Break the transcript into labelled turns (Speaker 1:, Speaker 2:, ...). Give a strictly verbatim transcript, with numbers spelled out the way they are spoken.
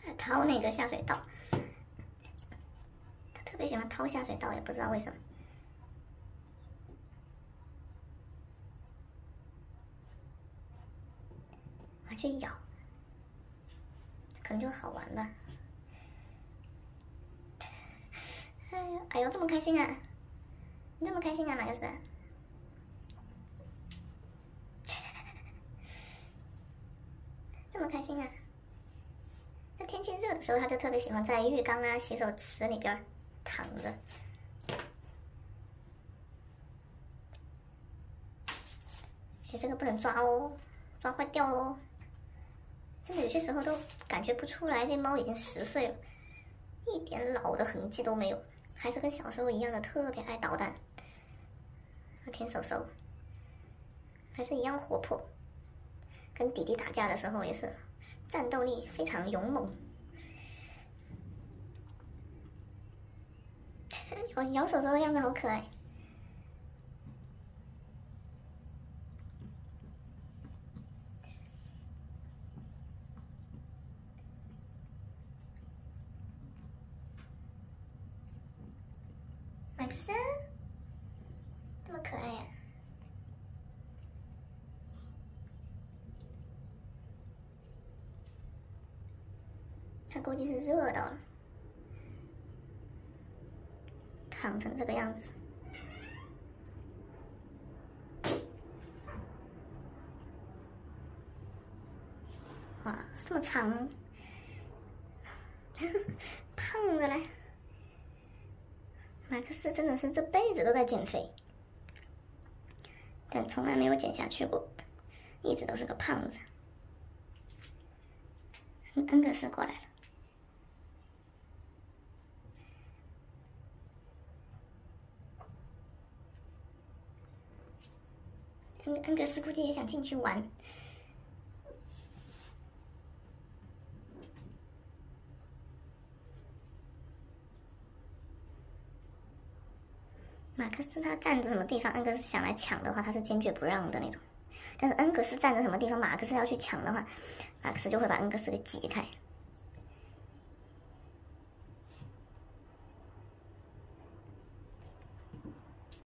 Speaker 1: 掏那个下水道，他特别喜欢掏下水道，也不知道为什么。还去咬，可能就好玩吧。哎呦，哎呦，这么开心啊！你这么开心啊，马克思？这么开心啊！那天气热的时候，他就特别喜欢在浴缸啊、洗手池里边躺着。哎，这个不能抓哦，抓坏掉喽！真的有些时候都感觉不出来，这猫已经十岁了，一点老的痕迹都没有，还是跟小时候一样的特别爱捣蛋。舔手手，还是一样活泼，跟弟弟打架的时候也是。战斗力非常勇猛，咬咬手手的样子好可爱。马克思，这么可爱呀、啊！他估计是热到了，躺成这个样子。哇，这么长，胖的嘞！马克思真的是这辈子都在减肥，但从来没有减下去过，一直都是个胖子。恩格斯过来了。恩恩格斯估计也想进去玩。马克思他站着什么地方，恩格斯想来抢的话，他是坚决不让的那种。但是恩格斯站着什么地方，马克思要去抢的话，马克思就会把恩格斯给挤开。